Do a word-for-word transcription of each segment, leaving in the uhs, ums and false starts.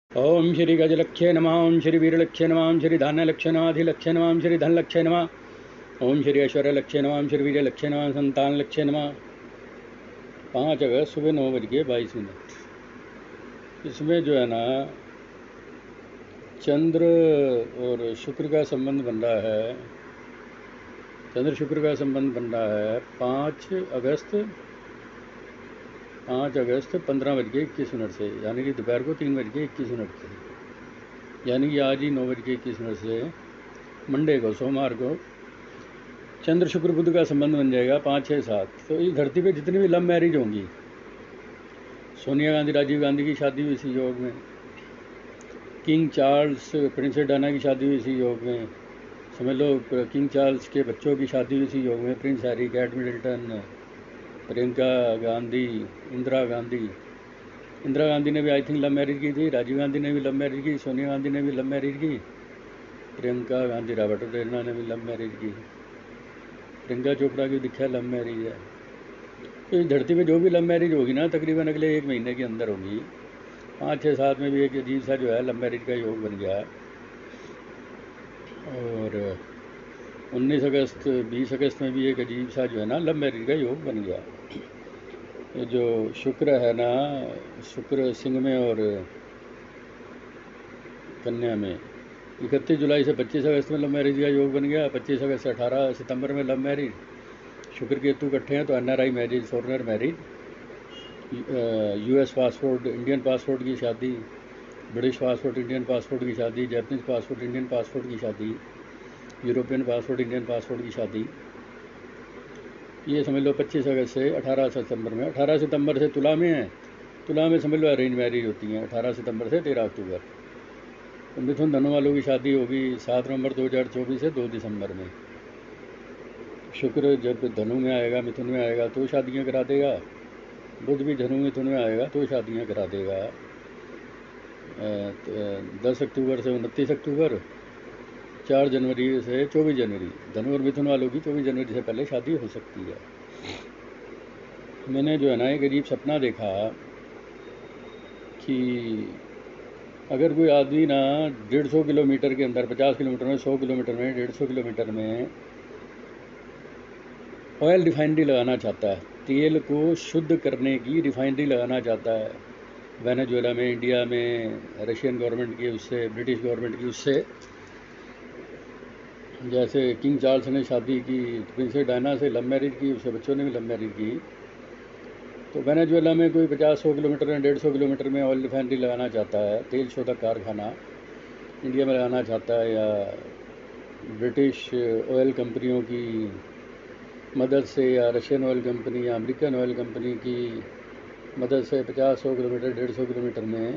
ओम श्री गजलक्ष्य नमः। ओम श्री वीरलक्ष्य नमः। ओम श्री धान्यलक्ष्य नमः। अधिलक्ष्य नमः। ओम श्री धनलक्ष्य नमः। ओम श्री ऐश्वर्यलक्ष्य नमः। ओम श्री वीरलक्ष्य नमः। संतान लक्ष्य नमः। पाँच अगस्त सुबह नौ बज के बाईस मिनट। इसमें जो है ना चंद्र और शुक्र का संबंध बन रहा है। चंद्र शुक्र का संबंध बन रहा है पाँच अगस्त पाँच अगस्त पंद्रह बज के इक्कीस मिनट से, यानी कि दोपहर को तीन बज के इक्कीस मिनट से, यानी कि आज ही नौ बज के इक्कीस मिनट से मंडे को, सोमवार को चंद्र शुक्र बुध का संबंध बन जाएगा पाँच छः सात। तो इस धरती पे जितनी भी लव मैरिज होंगी, सोनिया गांधी राजीव गांधी की शादी हुई इसी योग में, किंग चार्ल्स प्रिंसेस डायना की शादी हुई इसी योग में, समझ लो किंग चार्ल्स के बच्चों की शादी हुई इसी योग में, Prince Harry, Kate Middleton, Priyanka Gandhi, Indira Gandhi. Indira Gandhi ने भी आई थिंक लव मैरिज की थी, राजीव गांधी ने भी लव मैरिज की, सोनिया गांधी ने भी लव मैरिज की, प्रियंका गांधी रॉबर्ट डेरना ने भी लव मैरिज की, प्रियंका चोपड़ा की दिखा लव मैरिज है। तो इस धरती पे जो भी लव मैरिज होगी ना तकरीबन अगले एक महीने के अंदर होगी। पाँच छः सात में भी एक अजीब सा जो है लव मैरिज का योग बन गया। और उन्नीस अगस्त बीस अगस्त में भी एक अजीब सा जो है ना लव मैरिज का योग बन गया। ये जो शुक्र है ना, शुक्र सिंह में और कन्या में, इकतीस जुलाई से पच्चीस अगस्त में लव मैरिज का योग बन गया। पच्चीस अगस्त से अठारह सितंबर में लव मैरिज, शुक्र केतु इकट्ठे हैं तो N R I marriage, foreigner marriage, US passport Indian passport की शादी, ब्रिटिश पासपोर्ट इंडियन पासपोर्ट की शादी, जैपनीज पासपोर्ट इंडियन पासपोर्ट की शादी, यूरोपियन पासपोर्ट इंडियन पासपोर्ट की शादी। ये समझ लो पच्चीस अगस्त से अठारह सितंबर में। अठारह सितंबर से तुला में है, तुला में समझ लो अरेंज मैरिज होती हैं अठारह सितंबर से तेरह अक्टूबर। तो मिथुन धनु वालों की शादी होगी सात नवंबर दो हज़ार चौबीस से दो दिसंबर में। शुक्र जब धनु में आएगा, मिथुन में आएगा तो शादियां करा देगा, बुध भी धनु मिथुन में आएगा तो शादियां करा देगा। दस अक्टूबर से उनतीस अक्टूबर, चार जनवरी से चौबीस जनवरी, धनु और मिथुन वालों की चौबीस जनवरी से पहले शादी हो सकती है। मैंने जो है ना एक अजीब सपना देखा कि अगर कोई आदमी ना डेढ़ सौ किलोमीटर के अंदर, पचास किलोमीटर में, सौ किलोमीटर में, डेढ़ सौ किलोमीटर में ऑयल रिफाइनरी लगाना चाहता है, तेल को शुद्ध करने की रिफाइनरी लगाना चाहता है, वेनेजुएला में, इंडिया में, रशियन गवर्नमेंट की उससे, ब्रिटिश गवर्नमेंट की उससे, जैसे किंग चार्ल्स ने शादी की प्रिंसेस डायना से, लव मैरिज की, उसके बच्चों ने भी लव मैरिज की। तो वेनेजुएला में कोई पचास सौ किलोमीटर में, डेढ़ सौ किलोमीटर में ऑयल रिफाइनरी लगाना चाहता है, तेल शोधक कारखाना इंडिया में लगाना चाहता है, या ब्रिटिश ऑयल कंपनियों की मदद से, या रशियन ऑयल कंपनी या अमेरिकन ऑयल कंपनी की मदद से पचास सौ किलोमीटर, डेढ़ सौ किलोमीटर में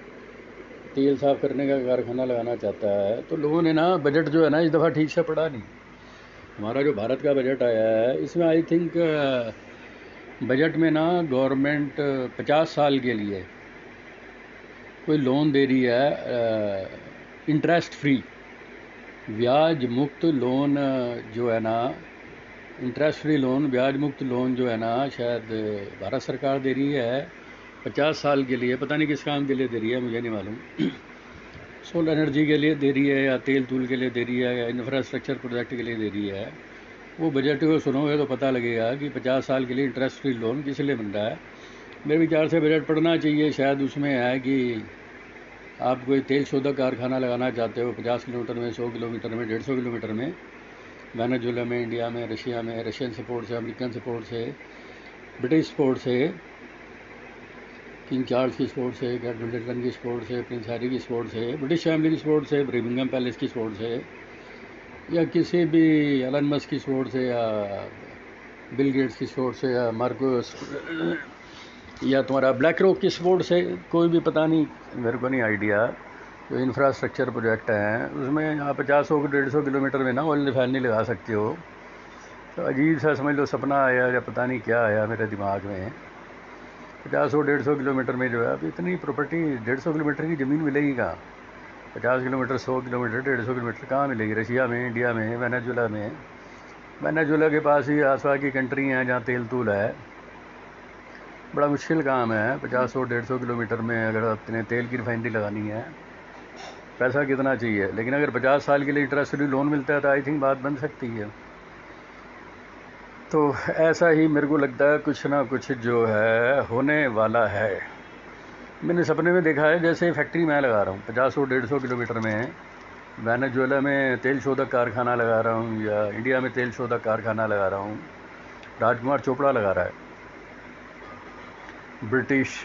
तेल साफ़ करने का कारखाना लगाना चाहता है। तो लोगों ने ना बजट जो है ना इस दफ़ा ठीक से पढ़ा नहीं। हमारा जो भारत का बजट आया है इसमें आई थिंक बजट में ना गवर्नमेंट पचास साल के लिए कोई लोन दे रही है, इंटरेस्ट फ्री, ब्याज मुक्त लोन जो है ना, इंटरेस्ट फ्री लोन, ब्याज मुक्त लोन जो है ना, शायद भारत सरकार दे रही है पचास साल के लिए। पता नहीं किस काम के लिए दे रही है, मुझे नहीं मालूम। सोलर एनर्जी के लिए दे रही है, या तेल तूल के लिए दे रही है, या इंफ्रास्ट्रक्चर प्रोजेक्ट के लिए दे रही है। वो बजट को सुनोगे तो पता लगेगा कि पचास साल के लिए इंटरेस्ट फ्री लोन किस लिए बन रहा है। मेरे विचार से बजट पढ़ना चाहिए, शायद उसमें है कि आप कोई तेल शोधक कारखाना लगाना चाहते हो पचास किलोमीटर में, सौ किलोमीटर में, डेढ़ सौ किलोमीटर में, वेनेजुएला में, इंडिया में, रशिया में, रशियन सपोर्ट से, अमेरिकन सपोर्ट से, ब्रिटिश सपोर्ट से, किंग चार्ल्स की सपोर्ट से, कैट मिडल्टन की सपोर्ट से, प्रिंस हैरी की सपोर्ट से, ब्रिटिश फैमिली की सपोर्ट से, बर्मिंघम पैलेस की सपोर्ट से, या किसी भी एलन मस्क की सपोर्ट से, या बिल गेट्स की सपोर्ट से, या मार्कोस, या तुम्हारा ब्लैक रॉक की सपोर्ट से, कोई भी पता नहीं, मेरे को नहीं आइडिया। जो इंफ्रास्ट्रक्चर प्रोजेक्ट हैं उसमें आप पचास सौ डेढ़ सौ किलोमीटर में ना ऑयल रिफाइनरी लगा सकते हो। तो अजीब सा समझ लो सपना आया या पता नहीं क्या आया मेरे दिमाग में। पचास सौ डेढ़ सौ किलोमीटर में जो है, अब इतनी प्रॉपर्टी, डेढ़ सौ किलोमीटर की ज़मीन मिलेगी कहाँ? पचास किलोमीटर, सौ किलोमीटर, डेढ़ सौ किलोमीटर कहाँ मिलेगी? रशिया में, इंडिया में, वेनेजुएला में। वेनेजुएला के पास ही आसपास की कंट्री हैं जहाँ तेल तूल है। बड़ा मुश्किल काम है। पचास सौ डेढ़ सौ किलोमीटर में अगर अपने तेल की रिफाइनरी लगानी है, पैसा कितना चाहिए। लेकिन अगर पचास साल के लिए इंटरेस्ट फ्री लोन मिलता है तो आई थिंक बात बन सकती है। तो ऐसा ही मेरे को लगता है कुछ ना कुछ जो है होने वाला है। मैंने सपने में देखा है जैसे फैक्ट्री मैं लगा रहा हूँ पचास सौ डेढ़ सौ किलोमीटर में, वेनेजुएला में तेल शोधक कारखाना लगा रहा हूँ या इंडिया में तेल शोधक कारखाना लगा रहा हूँ। राजकुमार चोपड़ा लगा रहा है, ब्रिटिश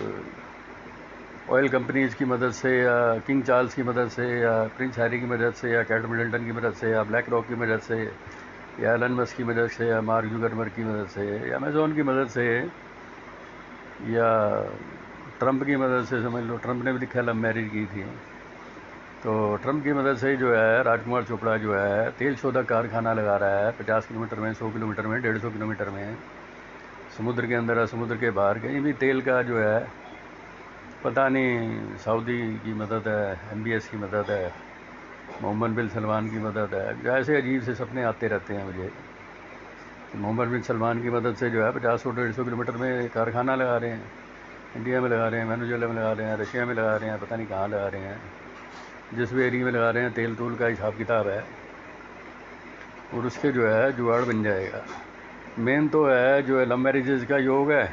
ऑयल कंपनीज की मदद से या किंग चार्ल्स की मदद से या प्रिंस हैरी की मदद से या कैट मिडल्टन की मदद से या ब्लैक रॉक की मदद से या एलन मस्क की मदद से या मार्क जुगरबर्ग की मदद से या अमेज़ॉन की मदद से या ट्रंप की मदद से, समझ लो ट्रंप ने भी दिखा लव मैरिज की थी। तो ट्रंप की मदद से जो है राजकुमार चोपड़ा जो है तेल शोधक कारखाना लगा रहा है पचास किलोमीटर में, सौ किलोमीटर में, डेढ़ सौ किलोमीटर में, समुद्र के अंदर या समुद्र के बाहर कहीं भी तेल का जो है पता नहीं। सऊदी की मदद है, एम बी एस की मदद है, मोहम्मद बिन सलमान की मदद है। ऐसे अजीब से सपने आते रहते हैं मुझे। मोहम्मद बिन सलमान की मदद से जो है पचास सौ डेढ़ सौ किलोमीटर में कारखाना लगा रहे हैं, इंडिया में लगा रहे हैं, वेनेजुएला में लगा रहे हैं, रशिया में लगा रहे हैं, पता नहीं कहाँ लगा रहे हैं। जिस भी एरिया में लगा रहे हैं तेल तूल का हिसाब किताब है और उसके जो है जुगाड़ बन जाएगा। मेन तो है जो है लव मैरिजेज का योग है।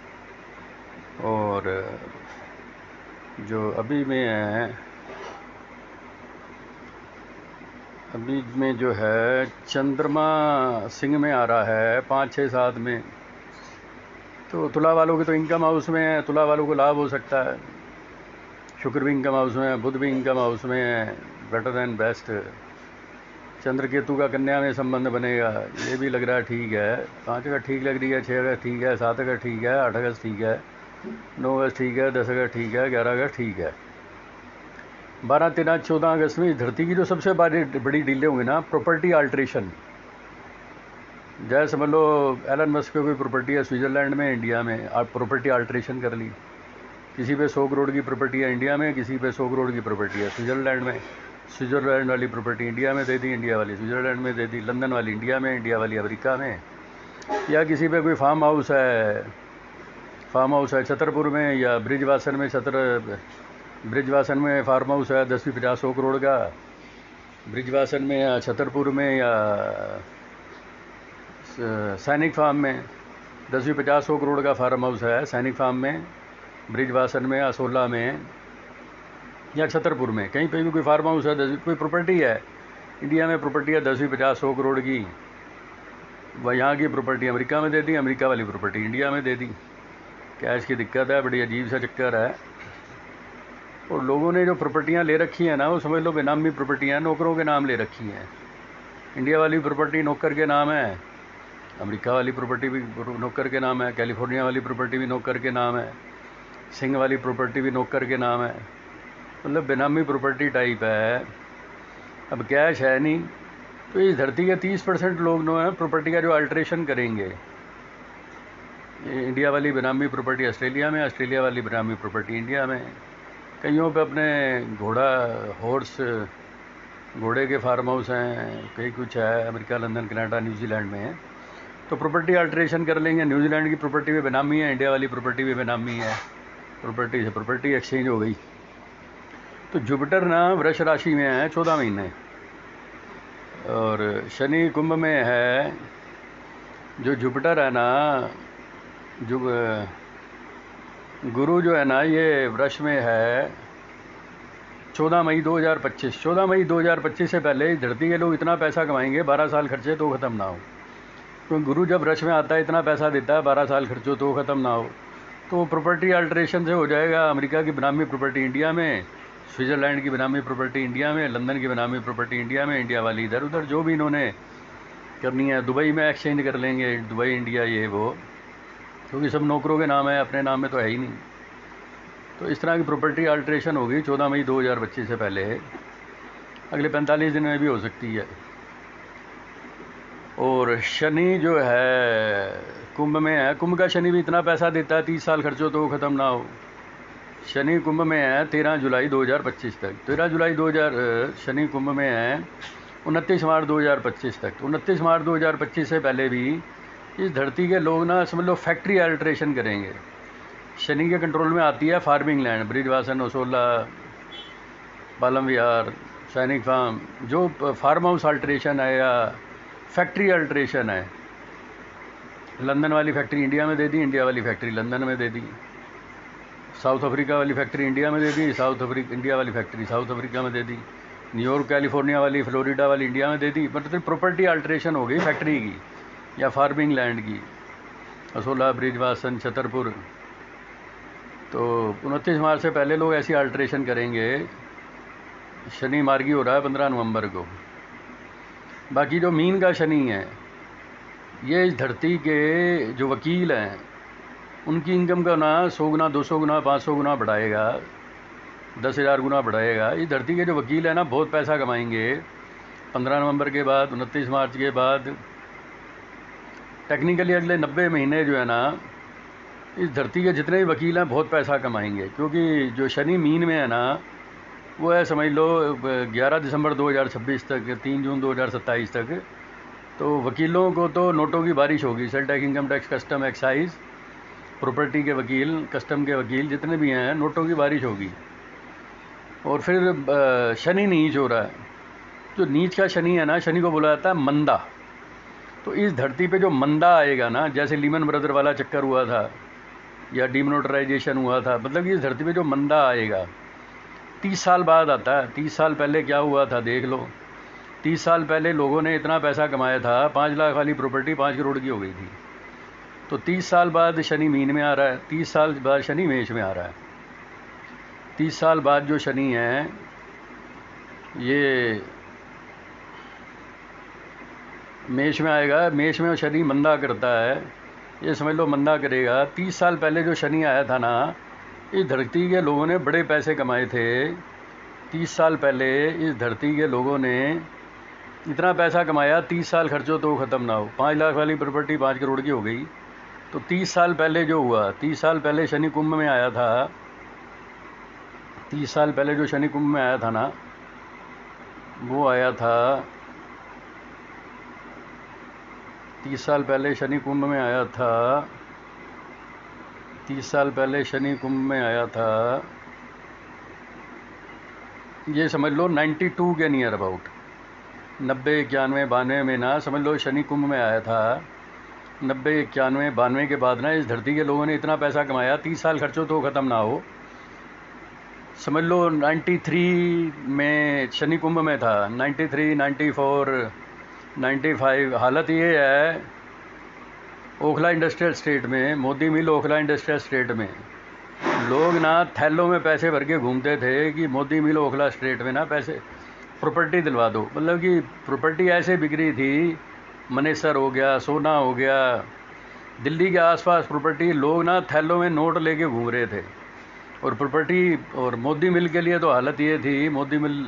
और जो अभी में है, अभी में जो है चंद्रमा सिंह में आ रहा है पाँच छः सात में, तो तुला वालों की तो इनकम हाउस में है, तुला वालों को लाभ हो सकता है। शुक्र भी इनकम हाउस में है, बुध भी इनकम हाउस में है, better than best. Chandra Ketu का कन्या में संबंध बनेगा, ये भी लग रहा है ठीक है। पाँच अगस्त ठीक लग रही है, छः अगस्त ठीक है, सात अगस्त ठीक है, आठ अगस्त ठीक है, नौ अगस्त ठीक है, दस अगस्त ठीक है, ग्यारह अगस्त ठीक है। बारह तेरह चौदह अगस्त में धरती की जो सबसे बड़ी बड़ी डीलें होंगी ना, प्रॉपर्टी अल्ट्रेशन। जैसे समझ लो एलन मस्क की कोई प्रॉपर्टी है स्विट्ज़रलैंड में, इंडिया में, आप प्रॉपर्टी अल्ट्रेशन कर ली। किसी पे सौ करोड़ की प्रॉपर्टी है इंडिया में, किसी पे सौ करोड़ की प्रॉपर्टी है स्विट्ज़रलैंड में। स्विट्ज़रलैंड वाली प्रॉपर्टी इंडिया में दे दी, इंडिया वाली स्विट्ज़रलैंड में दे दी, लंदन वाली इंडिया में, इंडिया वाली अमेरिका में। या किसी पे कोई फार्म हाउस है, फार्म हाउस है छतरपुर में या ब्रिजवासन में, छतर ब्रिजवासन में फार्म हाउस है दसवीं पचास सौ करोड़ का, ब्रिजवासन में या छतरपुर में या सैनिक फार्म में दसवीं पचास सौ करोड़ का फार्म हाउस है सैनिक फार्म में, ब्रिजवासन में, असोला में या छतरपुर में, कहीं पे भी कोई फार्म हाउस है, दसवीं कोई प्रॉपर्टी है इंडिया में, प्रॉपर्टी है दसवीं पचास सौ करोड़ की, वह यहाँ की प्रॉपर्टी अमेरिका में दे दी, अमेरिका वाली प्रॉपर्टी इंडिया में दे दी। कैश की दिक्कत है, बड़ी अजीब सा चक्कर है। और लोगों ने जो प्रॉपर्टियाँ ले रखी हैं ना, वो समझ लो बेनामी प्रॉपर्टियाँ नौकरों के नाम ले रखी हैं। इंडिया वाली प्रॉपर्टी नौकर के नाम है, अमेरिका वाली प्रॉपर्टी भी नौकर के नाम है, कैलिफोर्निया वाली प्रॉपर्टी भी नौकर के नाम है, सिंह वाली प्रॉपर्टी भी नौकर के नाम है। मतलब बेनामी प्रॉपर्टी टाइप है। अब कैश है नहीं, तो इस धरती के तीस परसेंट लोग जो हैं प्रॉपर्टी का जो अल्ट्रेशन करेंगे। इंडिया वाली बेनामी प्रॉपर्टी ऑस्ट्रेलिया में, ऑस्ट्रेलिया वाली बेनामी प्रॉपर्टी इंडिया में। कईयों पे अपने घोड़ा हॉर्स घोड़े के फार्म हाउस हैं, कई कुछ है अमेरिका, लंदन, कनाडा, न्यूजीलैंड में। तो प्रॉपर्टी अल्ट्रेशन कर लेंगे। न्यूजीलैंड की प्रॉपर्टी भी बेनामी है, इंडिया वाली प्रॉपर्टी भी बेनामी है, प्रॉपर्टी से प्रॉपर्टी एक्सचेंज हो गई। तो जुपिटर ना वृष राशि में है चौदह महीने, और शनि कुंभ में है। जो जुपिटर है ना, जो गुरु जो है ना, ये वृष में है चौदह मई दो हज़ार पच्चीस। चौदह मई दो हज़ार पच्चीस से पहले धरती के लोग इतना पैसा कमाएंगे बारह साल खर्चे तो ख़त्म ना हो। क्योंकि गुरु जब वृष में आता है इतना पैसा देता है, बारह साल खर्चो तो ख़त्म ना हो। तो प्रॉपर्टी अल्ट्रेशन से हो जाएगा। अमेरिका की बेनामी प्रॉपर्टी इंडिया में, स्विट्ज़रलैंड की बेनामी प्रॉपर्टी इंडिया में, लंदन की बेनामी प्रॉपर्टी इंडिया में, इंडिया वाली इधर उधर जो भी इन्होंने करनी है। दुबई में एक्सचेंज कर लेंगे, दुबई इंडिया ये वो, क्योंकि सब नौकरों के नाम है, अपने नाम में तो है ही नहीं। तो इस तरह की प्रॉपर्टी अल्ट्रेशन होगी चौदह मई दो हज़ार पच्चीस से पहले, अगले पैंतालीस दिन में भी हो सकती है। और शनि जो है कुंभ में है, कुंभ का शनि भी इतना पैसा देता है तीस साल खर्चो तो ख़त्म ना हो। शनि कुंभ में है तेरह जुलाई दो हज़ार पच्चीस तक, तेरह जुलाई दो हज़ार शनि कुंभ में है उनतीस मार्च दो हज़ार पच्चीस तक। उनतीस मार्च दो हज़ार पच्चीस से पहले भी इस धरती के लोग ना समझ लो फैक्ट्री अल्ट्रेशन करेंगे। शनि के कंट्रोल में आती है farming land, Bijwasan, Asola, Palam Vihar, Sainik farm. जो फार्म हाउस अल्ट्रेशन है या फैक्ट्री अल्ट्रेशन है, लंदन वाली फैक्ट्री इंडिया में दे दी, इंडिया वाली फैक्ट्री लंदन में दे दी, साउथ अफ्रीका वाली फैक्ट्री इंडिया में दे दी, साउथ अफ्रीका इंडिया वाली फैक्ट्री साउथ अफ्रीका में दे दी, न्यूयॉर्क कैलिफोर्निया वाली, फ्लोरिडा वाली इंडिया में दे दी। मतलब प्रॉपर्टी अल्ट्रेशन हो गई फैक्ट्री की या फार्मिंग लैंड की। असोला, ब्रिजवासन, छतरपुर। तो उनतीस मार्च से पहले लोग ऐसी अल्ट्रेशन करेंगे। शनि मार्गी हो रहा है पंद्रह नवंबर को। बाकी जो मीन का शनि है, ये इस धरती के जो वकील हैं उनकी इनकम का ना सौ गुना, दो सौ गुना, पाँच सौ गुना बढ़ाएगा, दस हज़ार गुना बढ़ाएगा। इस धरती के जो वकील हैं ना बहुत पैसा कमाएंगे पंद्रह नवंबर के बाद, उनतीस मार्च के बाद। टेक्निकली अगले नब्बे महीने जो है ना इस धरती के जितने भी वकील हैं बहुत पैसा कमाएंगे, क्योंकि जो शनि मीन में है ना वो है समझ लो ग्यारह दिसंबर दो हज़ार छब्बीस तक, तीन जून दो हज़ार सत्ताईस तक। तो वकीलों को तो नोटों की बारिश होगी। Sale tax, income tax, custom, excise, property के वकील, कस्टम के वकील जितने भी हैं, नोटों की बारिश होगी। और फिर शनि नीच हो रहा है। जो नीच का शनि है ना, शनि को बोला जाता है मंदा। तो इस धरती पे जो मंदा आएगा ना, जैसे लीमन ब्रदर वाला चक्कर हुआ था या डिमोनेटाइजेशन हुआ था, मतलब कि इस धरती पे जो मंदा आएगा तीस साल बाद आता है। तीस साल पहले क्या हुआ था देख लो। तीस साल पहले लोगों ने इतना पैसा कमाया था, पाँच लाख वाली प्रॉपर्टी पाँच करोड़ की हो गई थी। तो तीस साल बाद शनि मीन में आ रहा है, तीस साल बाद शनि मेष में आ रहा है। तीस साल बाद जो शनि है ये मेष में आएगा। मेष में शनि मंदा करता है, ये समझ लो मंदा करेगा। तीस साल पहले जो शनि आया था ना, इस धरती के लोगों ने बड़े पैसे कमाए थे। तीस साल पहले इस धरती के लोगों ने इतना पैसा कमाया, तीस साल खर्चो तो ख़त्म ना हो। पाँच लाख वाली प्रॉपर्टी पाँच करोड़ की हो गई। तो तीस साल पहले जो हुआ, तीस साल पहले शनि कुंभ में आया था, तीस साल पहले जो शनि कुंभ में आया था ना, वो आया था तीस साल पहले शनि कुंभ में आया था तीस साल पहले शनि कुंभ में आया था ये समझ लो बानवे के नियर अबाउट, नब्बे इक्यानवे बानवे में ना समझ लो शनि कुंभ में आया था। नब्बे इक्यानवे बानवे के बाद ना इस धरती के लोगों ने इतना पैसा कमाया, तीस साल खर्चो तो ख़त्म ना हो। समझ लो तिरानवे में शनि कुंभ में था, तिरानवे, चौरानवे, पचानवे। हालत ये है ओखला इंडस्ट्रियल स्टेट में, Modi mill Okhla industrial estate में लोग ना थैलों में पैसे भर के घूमते थे कि मोदी मिल ओखला स्टेट में ना पैसे प्रॉपर्टी दिलवा दो। मतलब कि प्रॉपर्टी ऐसे बिक रही थी, मनेसर हो गया, सोना हो गया, दिल्ली के आसपास प्रॉपर्टी, लोग ना थैलों में नोट लेके घूम रहे थे। और प्रॉपर्टी और मोदी मिल के लिए तो हालत ये थी, मोदी मिल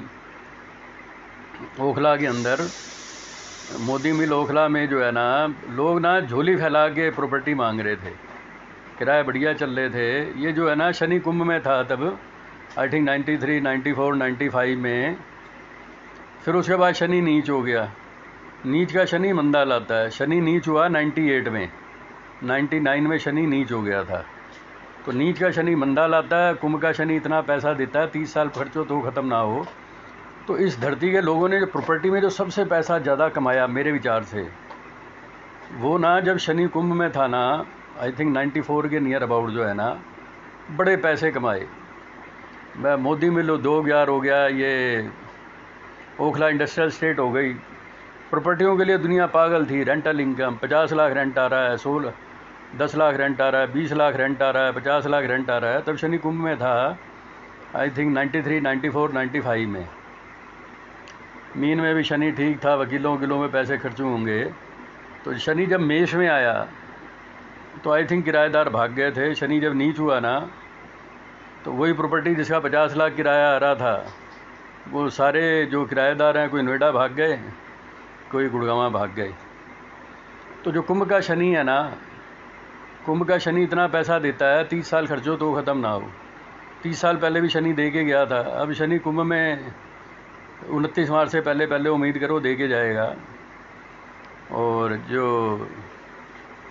ओखला के अंदर, मोदी मिल ओखला में जो है ना लोग ना झोली फैला के प्रॉपर्टी मांग रहे थे, किराए बढ़िया चल रहे थे। ये जो है ना शनि कुंभ में था तब, आई थिंक तिरानवे, चौरानवे, पचानवे में। फिर उसके बाद शनि नीच हो गया। नीच का शनि मंदा लाता है। शनि नीच हुआ अट्ठानवे में, निन्यानवे में शनि नीच हो गया था। तो नीच का शनि मंदा लाता है, कुंभ का शनि इतना पैसा देता है तीस साल खर्चो तो ख़त्म ना हो। तो इस धरती के लोगों ने जो प्रॉपर्टी में जो सबसे पैसा ज़्यादा कमाया मेरे विचार से, वो ना जब शनि कुंभ में था ना, आई थिंक चौरानवे के नियर अबाउट जो है ना बड़े पैसे कमाए। मैं मोदी मिल दो ग्यार हो गया, ये ओखला इंडस्ट्रियल स्टेट हो गई। प्रॉपर्टियों के लिए दुनिया पागल थी। रेंटल इनकम पचास लाख रेंट आ रहा है, सोलह दस लाख रेंट आ रहा है, बीस लाख रेंट आ रहा है, पचास लाख रेंट आ रहा है। तब शनि कुंभ में था आई थिंक तिरानवे, चौरानवे, पचानवे में। मीन में भी शनि ठीक था, वकीलों वकीलों में पैसे खर्च होंगे। तो शनि जब मेष में आया तो आई थिंक किराएदार भाग गए थे। शनि जब नीच हुआ ना तो वही प्रॉपर्टी जिसका पचास लाख किराया आ रहा था, वो सारे जो किराएदार हैं, कोई नोएडा भाग गए, कोई गुड़गांव भाग गए। तो जो कुंभ का शनि है ना, कुंभ का शनि इतना पैसा देता है तीस साल खर्चो तो ख़त्म ना हो। तीस साल पहले भी शनि दे के गया था। अब शनि कुंभ में उनतीस मार्च से पहले पहले उम्मीद करो दे के जाएगा। और जो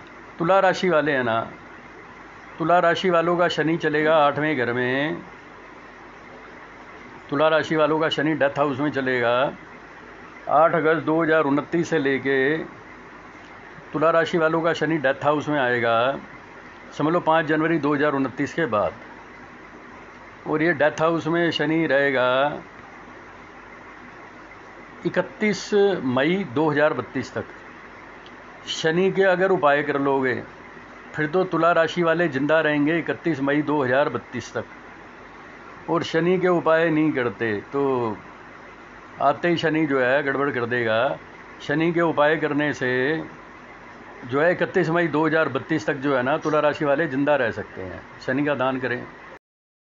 तुला राशि वाले हैं ना, तुला राशि वालों का शनि चलेगा आठवें घर में, तुला राशि वालों का शनि डेथ हाउस में चलेगा आठ अगस्त दो हज़ार उनतीस से लेके। तुला राशि वालों का शनि डेथ हाउस में आएगा समझ लो पाँच जनवरी दो हज़ार उनतीस के बाद, और ये डेथ हाउस में शनि रहेगा इकतीस मई दो हज़ार बत्तीस तक। शनि के अगर उपाय कर लोगे फिर तो तुला राशि वाले जिंदा रहेंगे इकतीस मई दो हज़ार बत्तीस तक, और शनि के उपाय नहीं करते तो आते ही शनि जो है गड़बड़ कर देगा। शनि के उपाय करने से जो है इकतीस मई दो हज़ार बत्तीस तक जो है ना तुला राशि वाले जिंदा रह सकते हैं। शनि का दान करें।